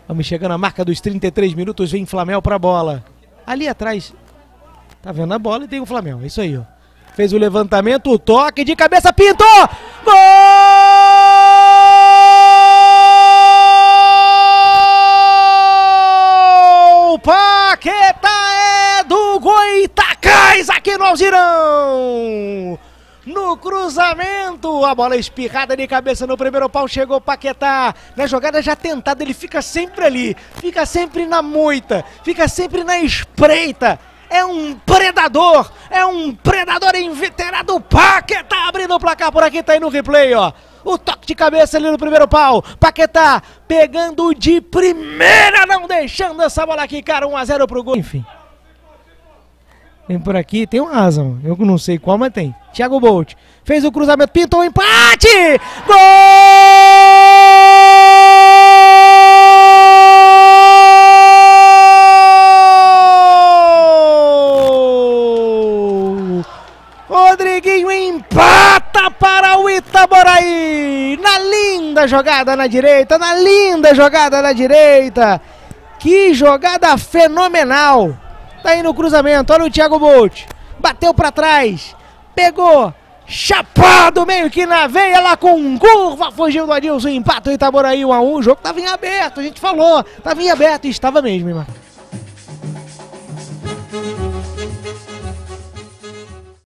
Vamos chegando à marca dos 33 minutos, vem Flamel pra bola. Ali atrás, tá vendo a bola e tem o Flamel, é isso aí, ó. Fez o levantamento, o toque de cabeça, pintou! Gol! Paquetá é do Goitacás aqui no Alzirão! No cruzamento, a bola espirrada de cabeça no primeiro pau, chegou o Paquetá. Na jogada já tentada, ele fica sempre ali, fica sempre na moita, fica sempre na espreita. É um predador inveterado. Paquetá abrindo o placar por aqui, tá aí no replay, ó. O toque de cabeça ali no primeiro pau. Paquetá pegando de primeira, não deixando essa bola aqui, cara. 1-0 pro gol. Enfim. Tem por aqui, tem um razão. Eu não sei qual, mas tem. Thiago Bolt fez o cruzamento, pintou o empate! Gol! Rodriguinho empata para o Itaboraí. Na linda jogada na direita, Que jogada fenomenal. Tá aí no cruzamento, olha o Thiago Bolt. Bateu pra trás, pegou, chapado meio que na veia lá com curva, fugiu do Adilson, empata o Itaboraí 1-1. O jogo tava em aberto, a gente falou, tava em aberto e estava mesmo, irmão.